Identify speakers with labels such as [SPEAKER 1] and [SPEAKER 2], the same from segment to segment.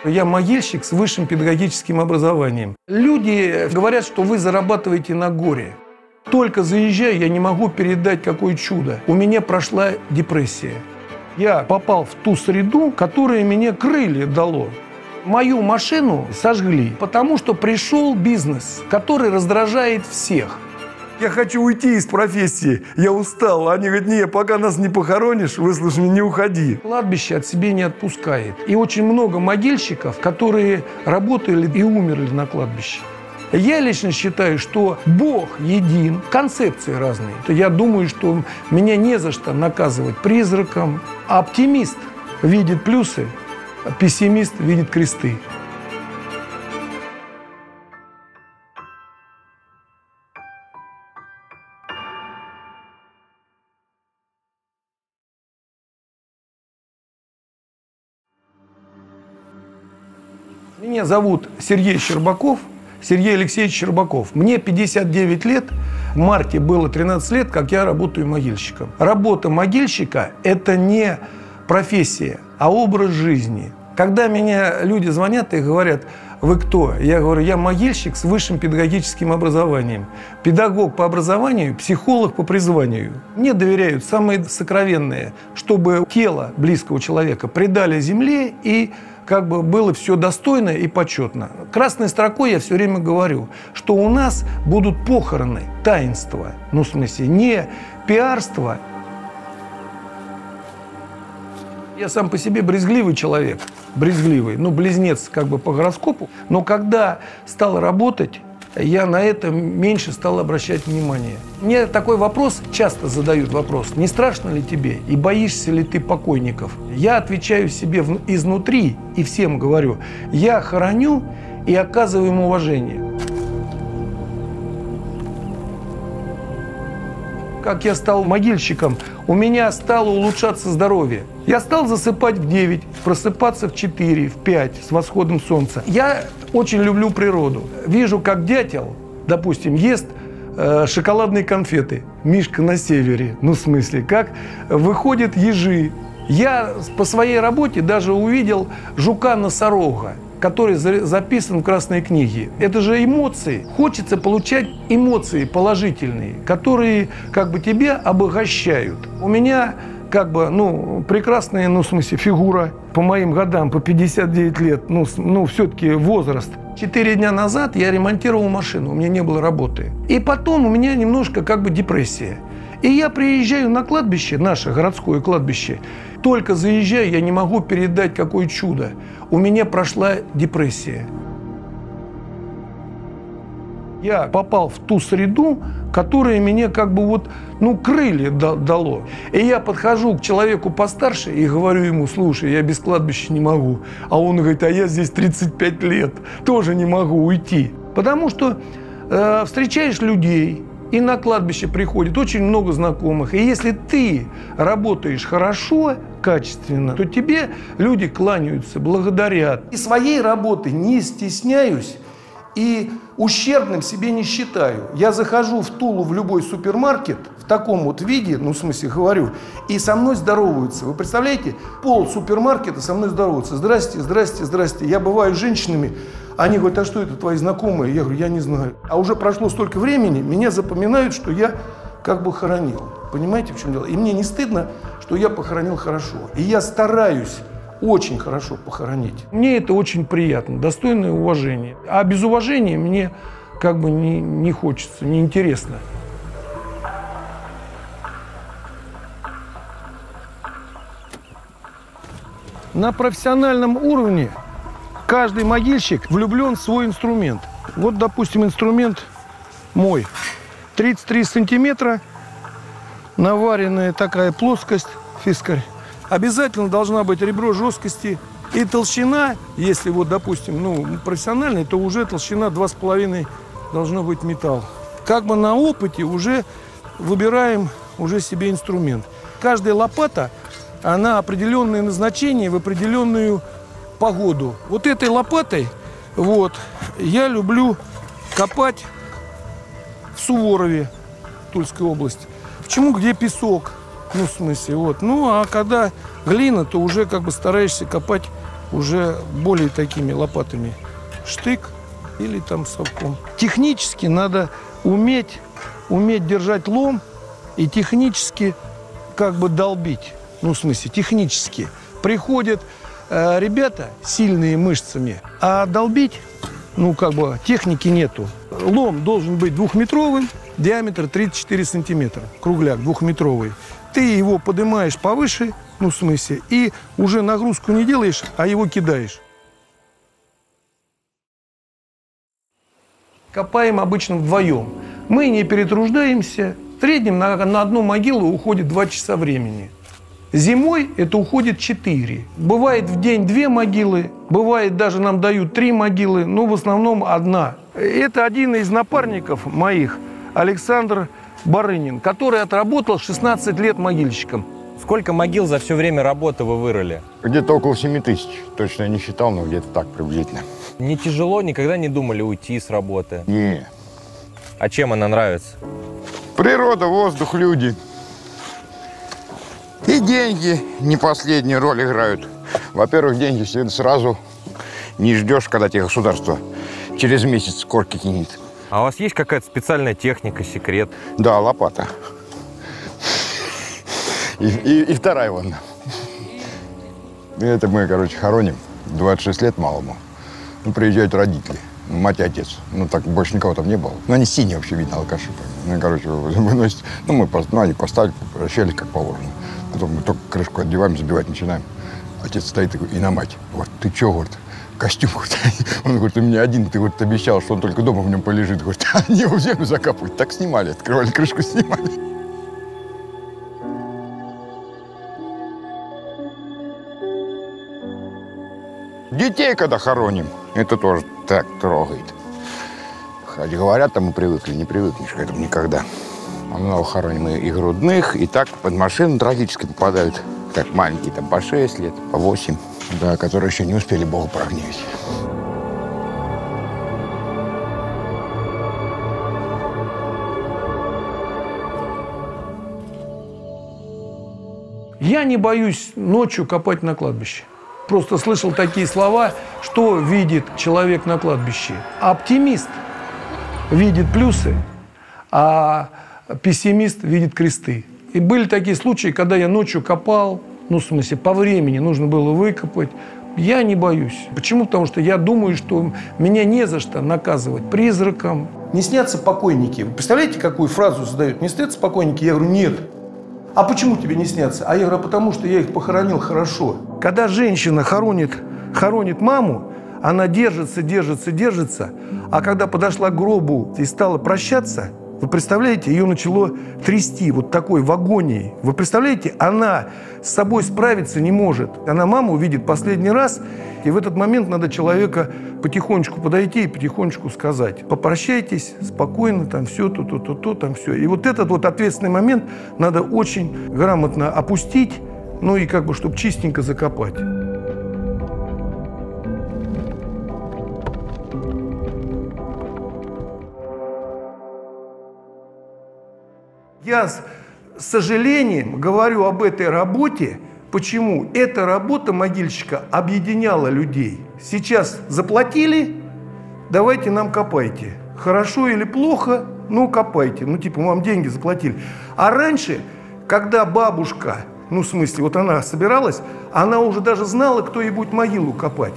[SPEAKER 1] Я могильщик с высшим педагогическим образованием. Люди говорят, что вы зарабатываете на горе. Только заезжаю, я не могу передать, какое чудо. У меня прошла депрессия. Я попал в ту среду, которая мне крылья дало. Мою машину сожгли, потому что пришел бизнес, который раздражает всех. Я хочу уйти из профессии, я устал. Они говорят, нет, пока нас не похоронишь, выслушай, не уходи. Кладбище от себя не отпускает. И очень много могильщиков, которые работали и умерли на кладбище. Я лично считаю, что Бог един, концепции разные. Я думаю, что меня не за что наказывать призраком. Оптимист видит плюсы, а пессимист видит кресты. Меня зовут Сергей Щербаков, Сергей Алексеевич Щербаков. Мне 59 лет, в марте было 13 лет, как я работаю могильщиком. Работа могильщика – это не профессия, а образ жизни. Когда меня люди звонят и говорят, вы кто? Я говорю, я могильщик с высшим педагогическим образованием. Педагог по образованию, психолог по призванию. Мне доверяют самые сокровенные, чтобы тело близкого человека предали земле и как бы было все достойно и почетно. Красной строкой я все время говорю, что у нас будут похороны, таинства. Ну, в смысле, не пиарство. Я сам по себе брезгливый человек. Брезгливый, ну, близнец как бы по гороскопу. Но когда стал работать, я на это меньше стал обращать внимание. Мне такой вопрос, часто задают вопрос, не страшно ли тебе и боишься ли ты покойников? Я отвечаю себе изнутри и всем говорю, я хороню и оказываю им уважение. Как я стал могильщиком, у меня стало улучшаться здоровье. Я стал засыпать в 9, просыпаться в 4, в 5 с восходом солнца. Я очень люблю природу. Вижу, как дятел, допустим, ест шоколадные конфеты. Мишка на севере. Ну, в смысле, как выходят ежи. Я по своей работе даже увидел жука-носорога, который записан в Красной книге. Это же эмоции. Хочется получать эмоции положительные, которые как бы тебя обогащают. У меня как бы, ну, прекрасная, ну, в смысле, фигура по моим годам, по 59 лет, ну все-таки возраст. 4 дня назад я ремонтировал машину, у меня не было работы. И потом у меня немножко как бы депрессия. И я приезжаю на кладбище, наше городское кладбище, только заезжаю, я не могу передать, какое чудо. У меня прошла депрессия. Я попал в ту среду, которая мне как бы вот, ну, крылья дало. И я подхожу к человеку постарше и говорю ему, слушай, я без кладбища не могу. А он говорит, а я здесь 35 лет, тоже не могу уйти. Потому что встречаешь людей, и на кладбище приходит очень много знакомых. И если ты работаешь хорошо, качественно, то тебе люди кланяются, благодарят. И своей работы не стесняюсь и ущербным себе не считаю. Я захожу в Тулу в любой супермаркет в таком вот виде, ну, в смысле, говорю, и со мной здороваются. Вы представляете, пол супермаркета со мной здороваются. Здрасте, здрасте, здрасте. Я бываю с женщинами, они говорят, а что это твои знакомые? Я говорю, я не знаю. А уже прошло столько времени, меня запоминают, что я как бы хоронил. Понимаете, в чем дело? И мне не стыдно, что я похоронил хорошо. И я стараюсь очень хорошо похоронить. Мне это очень приятно, достойное уважение. А без уважения мне как бы не хочется, неинтересно. На профессиональном уровне каждый могильщик влюблен в свой инструмент. Вот, допустим, инструмент мой. 33 сантиметра, наваренная такая плоскость, фискарь. Обязательно должна быть ребро жесткости и толщина, если вот, допустим, ну, профессиональный, то уже толщина 2,5 должно быть металл. Как бы на опыте уже выбираем уже себе инструмент. Каждая лопата, она определенное назначение в определенную погоду. Вот этой лопатой вот, я люблю копать в Суворове, Тульской области. Почему? Где песок. Ну, в смысле, вот. Ну, а когда глина, то уже как бы стараешься копать уже более такими лопатами. Штык или там совком. Технически надо уметь держать лом и технически как бы долбить. Ну, в смысле, технически. Приходят ребята сильные мышцами, а долбить, ну, как бы техники нету. Лом должен быть 2-метровым, диаметр 34 сантиметра, кругляк 2-метровый. Ты его поднимаешь повыше, ну, в смысле, и уже нагрузку не делаешь, а его кидаешь. Копаем обычно вдвоем. Мы не перетруждаемся. В среднем на одну могилу уходит 2 часа времени. Зимой это уходит 4. Бывает в день 2 могилы, бывает даже нам дают 3 могилы, но в основном 1. Это один из напарников моих, Александр Барынин, который отработал 16 лет могильщиком.
[SPEAKER 2] Сколько могил за все время работы вы вырыли?
[SPEAKER 3] Где-то около 7 тысяч. Точно я не считал, но где-то так приблизительно.
[SPEAKER 2] Не тяжело? Никогда не думали уйти с работы?
[SPEAKER 3] Не.
[SPEAKER 2] А чем она нравится?
[SPEAKER 3] Природа, воздух, люди. И деньги не последнюю роль играют. Во-первых, деньги сразу не ждешь, когда тебе государство через месяц корки кинет.
[SPEAKER 2] А у вас есть какая-то специальная техника, секрет?
[SPEAKER 3] Да, лопата. И вторая вон. Это мы, короче, хороним. 26 лет малому. Ну, приезжают родители. Мать и отец. Ну, так больше никого там не было. Ну, они синие вообще, видно, алкаши. Ну, короче, выносят. Ну, мы они поставили, прощались как положено. Потом мы только крышку отдеваем, забивать начинаем. Отец стоит и на мать. Говорит, ты чё, говорит, костюм, говорит. Он говорит, у меня один, ты вот обещал, что он только дома в нем полежит. Говорит, они его в землю закапывают. Так снимали, открывали крышку, снимали. Детей, когда хороним, это тоже так трогает. Хоть говорят, там мы привыкли, не привыкнешь к этому никогда. А много хороним и грудных, и так под машину трагически попадают. Как маленькие, там по 6 лет, по 8, да, которые еще не успели Бога прогневить.
[SPEAKER 1] Я не боюсь ночью копать на кладбище. Просто слышал такие слова, что видит человек на кладбище. Оптимист видит плюсы, а пессимист видит кресты. И были такие случаи, когда я ночью копал, ну, в смысле, по времени нужно было выкопать. Я не боюсь. Почему? Потому что я думаю, что меня не за что наказывать призраком. Не снятся покойники. Вы представляете, какую фразу задают? Не снятся покойники? Я говорю, нет. А почему тебе не снятся? А я говорю, потому что я их похоронил хорошо. Когда женщина хоронит маму, она держится, а когда подошла к гробу и стала прощаться, вы представляете, ее начало трясти вот такой в агонии. Вы представляете, она с собой справиться не может. Она маму видит последний раз, и в этот момент надо человека потихонечку подойти и потихонечку сказать: попрощайтесь, спокойно, там все, там все. И вот этот вот ответственный момент надо очень грамотно опустить, ну и как бы, чтобы чистенько закопать. Я с сожалением говорю об этой работе. Почему? Эта работа могильщика объединяла людей. Сейчас заплатили, давайте нам копайте. Хорошо или плохо, ну копайте. Ну типа вам деньги заплатили. А раньше, когда бабушка, ну в смысле, вот она собиралась, она уже даже знала, кто ей будет могилу копать.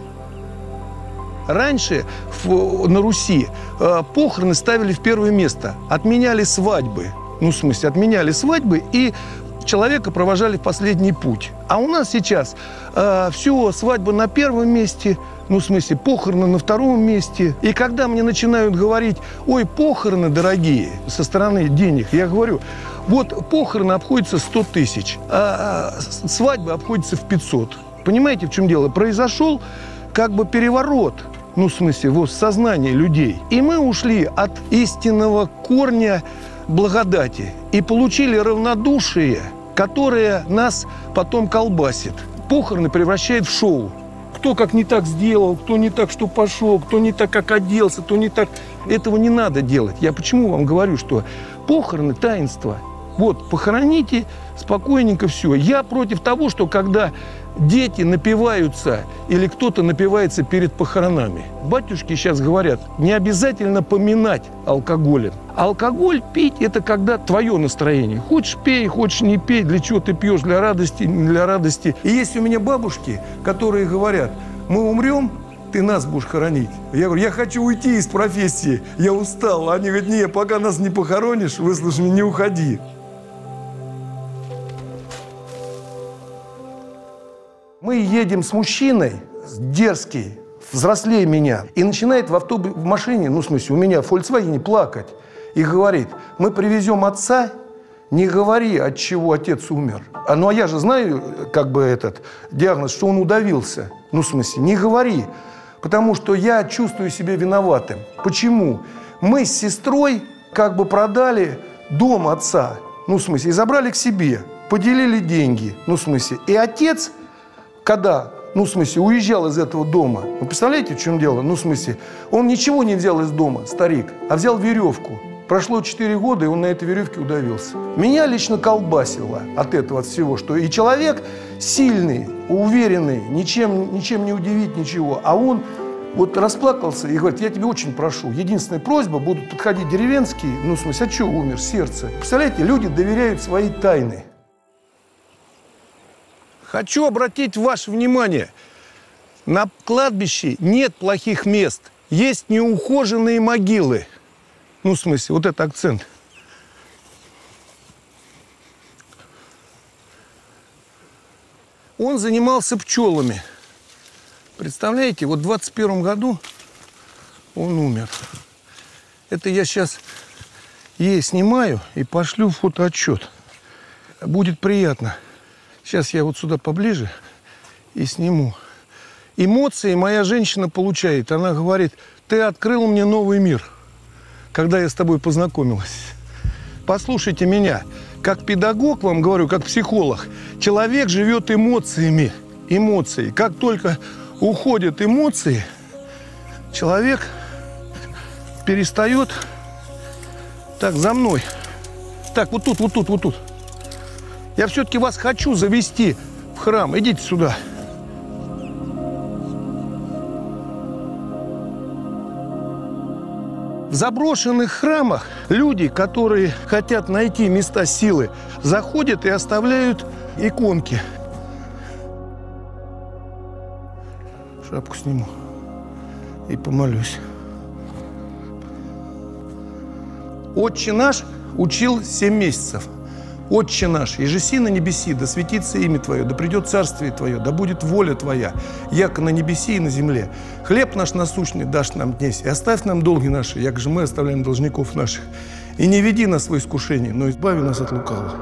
[SPEAKER 1] Раньше на Руси похороны ставили в первое место. Отменяли свадьбы. Ну, в смысле, отменяли свадьбы и человека провожали в последний путь. А у нас сейчас все, свадьба на первом месте, ну, в смысле, похороны на втором месте. И когда мне начинают говорить: ой, похороны дорогие, со стороны денег, я говорю: вот похороны обходятся 100 тысяч, а свадьба обходится в 500. Понимаете, в чем дело? Произошел как бы переворот, ну, в смысле, в сознании людей. И мы ушли от истинного корня благодати и получили равнодушие, которое нас потом колбасит. Похороны превращает в шоу. Кто как не так сделал, кто не так что пошел, кто не так как оделся, кто не так. Этого не надо делать. Я почему вам говорю, что похороны – таинство. Вот, похороните спокойненько все. Я против того, что когда дети напиваются или кто-то напивается перед похоронами. Батюшки сейчас говорят, не обязательно поминать алкоголем. Алкоголь пить – это когда твое настроение. Хочешь пей, хочешь не пей. Для чего ты пьешь? Для радости, не для радости. И есть у меня бабушки, которые говорят, мы умрем, ты нас будешь хоронить. Я говорю, я хочу уйти из профессии, я устал. Они говорят, не, пока нас не похоронишь, выслушай, не уходи. Мы едем с мужчиной, дерзкий, взрослее меня, и начинает в машине, ну, в смысле, у меня в Volkswagen плакать. И говорит, мы привезем отца, не говори, от чего отец умер. Ну, а я же знаю, как бы этот диагноз, что он удавился. Ну, в смысле, не говори, потому что я чувствую себя виноватым. Почему? Мы с сестрой как бы продали дом отца, ну, в смысле, и забрали к себе, поделили деньги, ну, в смысле, и отец... Когда, ну, в смысле, уезжал из этого дома, вы представляете, в чем дело? Ну, в смысле, он ничего не взял из дома, старик, а взял веревку. Прошло 4 года, и он на этой веревке удавился. Меня лично колбасило от этого, от всего, что и человек сильный, уверенный, ничем не удивить, ничего, а он вот расплакался и говорит, я тебе очень прошу, единственная просьба, будут подходить деревенские, ну, в смысле, а что умер, сердце? Представляете, люди доверяют свои тайны. Хочу обратить ваше внимание, на кладбище нет плохих мест, есть неухоженные могилы. Ну, в смысле, вот это акцент. Он занимался пчелами. Представляете, вот в 21 году он умер. Это я сейчас ей снимаю и пошлю фотоотчет. Будет приятно. Сейчас я вот сюда поближе и сниму. Эмоции моя женщина получает. Она говорит, ты открыл мне новый мир, когда я с тобой познакомилась. Послушайте меня. Как педагог вам говорю, как психолог, человек живет эмоциями. Эмоции. Как только уходят эмоции, человек перестает... Так, за мной. Так, вот тут, вот тут, вот тут. Я все-таки вас хочу завести в храм. Идите сюда. В заброшенных храмах люди, которые хотят найти места силы, заходят и оставляют иконки. Шапку сниму и помолюсь. Отче наш учил 7 месяцев. Отче наш, ежеси на небеси, да светится имя Твое, да придет царствие Твое, да будет воля Твоя, яко на небеси и на земле. Хлеб наш насущный дашь нам днесь, и оставь нам долги наши, як же мы оставляем должников наших. И не веди нас в искушение, но избави нас от лукавого.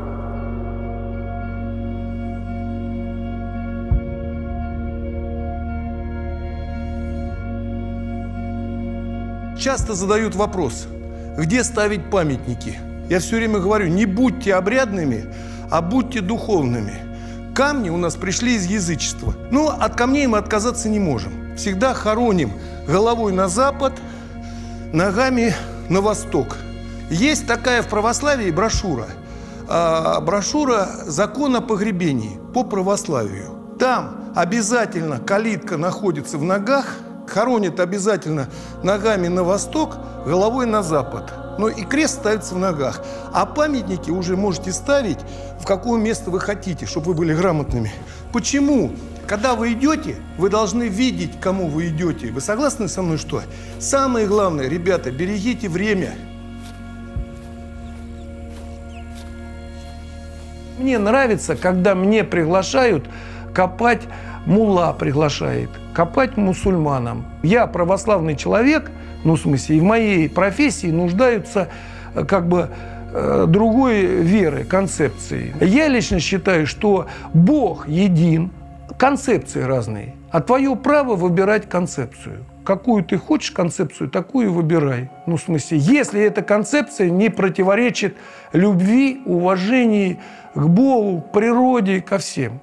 [SPEAKER 1] Часто задают вопрос, где ставить памятники? Я все время говорю, не будьте обрядными, а будьте духовными. Камни у нас пришли из язычества. Но от камней мы отказаться не можем. Всегда хороним головой на запад, ногами на восток. Есть такая в православии брошюра. Брошюра «Закон о погребении» по православию. Там обязательно калитка находится в ногах, хоронят обязательно ногами на восток, головой на запад. Но и крест ставится в ногах. А памятники уже можете ставить в какое место вы хотите, чтобы вы были грамотными. Почему? Когда вы идете, вы должны видеть, к кому вы идете. Вы согласны со мной, что? Самое главное, ребята, берегите время. Мне нравится, когда мне приглашают копать, мулла приглашает, копать мусульманам. Я православный человек, ну, в смысле, и в моей профессии нуждаются как бы другой веры, концепции. Я лично считаю, что Бог един, концепции разные, а твое право выбирать концепцию. Какую ты хочешь концепцию, такую выбирай. Ну, в смысле, если эта концепция не противоречит любви, уважению к Богу, к природе, ко всем.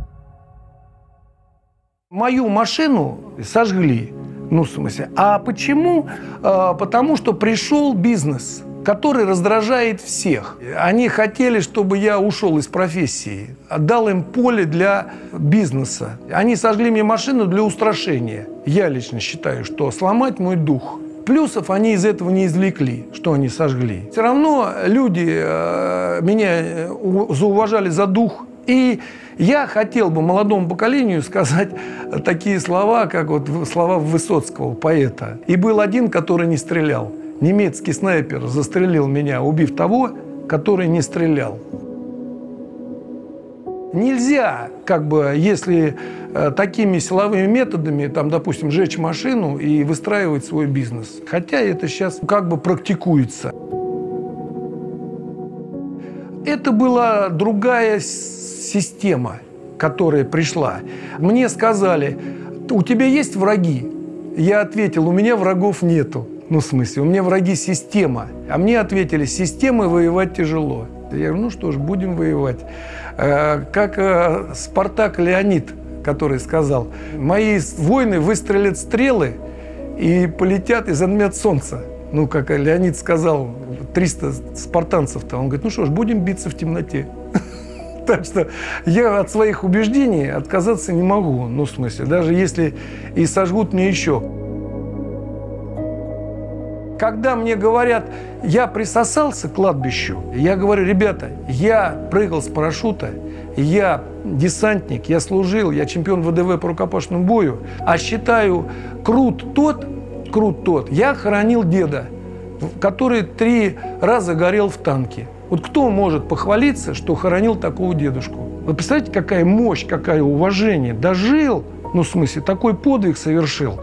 [SPEAKER 1] Мою машину сожгли. Ну, в смысле. А почему? Потому что пришел бизнес. который раздражает всех. Они хотели, чтобы я ушел из профессии, отдал им поле для бизнеса. Они сожгли мне машину для устрашения. Я лично считаю, что сломать мой дух. Плюсов они из этого не извлекли, что они сожгли. Все равно люди меня зауважали за дух. И я хотел бы молодому поколению сказать такие слова, как вот слова Высоцкого, поэта. И был один, который не стрелял. Немецкий снайпер застрелил меня, убив того, который не стрелял. Нельзя, если такими силовыми методами, допустим, сжечь машину и выстраивать свой бизнес. Хотя это сейчас практикуется. Это была другая система, которая пришла. Мне сказали: у тебя есть враги? Я ответил: у меня врагов нету. У меня враги система. А мне ответили: с системой воевать тяжело. Я говорю: что ж, будем воевать. Как Спартак Леонид, который сказал: мои воины выстрелят стрелы и полетят и затмят солнце. Как Леонид сказал, 300 спартанцев-то. Он говорит: что ж, будем биться в темноте. Так что я от своих убеждений отказаться не могу. Даже если и сожгут мне еще. Когда мне говорят: я присосался к кладбищу, я говорю: ребята, я прыгал с парашюта, я десантник, я служил, я чемпион ВДВ по рукопашному бою, а считаю, крут тот, я хоронил деда, который 3 раза горел в танке. Кто может похвалиться, что хоронил такого дедушку? Вы представляете, какая мощь, какое уважение? Дожил, такой подвиг совершил.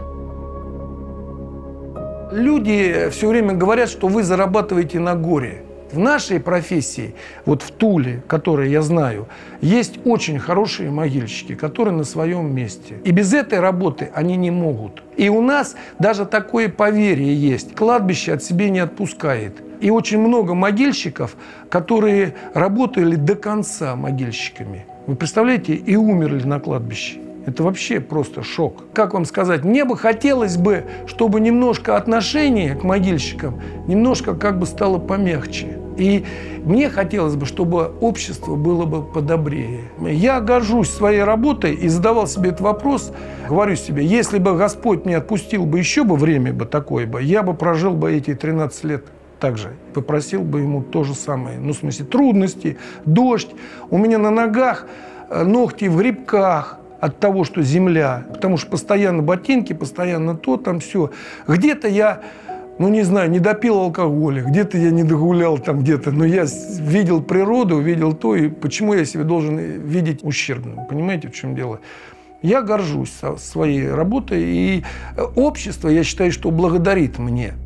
[SPEAKER 1] Люди все время говорят, что вы зарабатываете на горе. В нашей профессии, в Туле, которую я знаю, есть очень хорошие могильщики, которые на своем месте. И без этой работы они не могут. И у нас даже такое поверье есть. Кладбище от себя не отпускает. И очень много могильщиков, которые работали до конца могильщиками. Вы представляете, и умерли на кладбище. Это вообще просто шок. Как вам сказать, мне бы хотелось бы, чтобы немножко отношение к могильщикам немножко стало помягче. И мне хотелось бы, чтобы общество было бы подобрее. Я горжусь своей работой и задавал себе этот вопрос. Говорю себе: если бы Господь мне отпустил бы еще время такое бы, я бы прожил бы эти 13 лет так же. Попросил бы ему то же самое. Трудности, дождь. У меня на ногах ногти в грибках. От того, что земля, потому что постоянно ботинки, постоянно все. Где-то я, не допил алкоголя, где-то я не догулял но я видел природу, видел то, и почему я себя должен видеть ущербным. Понимаете, в чем дело? Я горжусь своей работой, и общество, я считаю, что благодарит мне.